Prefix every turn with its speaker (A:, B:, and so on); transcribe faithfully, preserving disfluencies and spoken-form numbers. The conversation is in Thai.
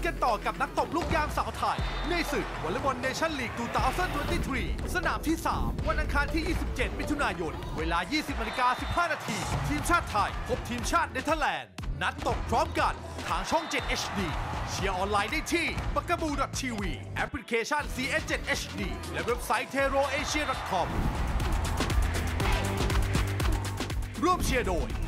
A: กันต่อกับนักตบลูกยางสาวไทยในศึกวอลเลย์บอลเนชั่นลีก สองพันยี่สิบสาม สนามที่ สาม วันอังคารที่ ยี่สิบเจ็ด มิถุนายน เวลา ยี่สิบนาฬิกาสิบห้านาที ทีมชาติไทยพบทีมชาติเนเธอร์แลนด์นัดตบพร้อมกันทางช่อง เจ็ด เอช ดี เชียร์ออนไลน์ได้ที่ บักกะบู ดอท ที วี แอปพลิเคชัน ซี เอส เจ็ด เอช ดี และเว็บไซต์ เทโรเอเชีย ดอท คอม ร่วมเชียร์โดย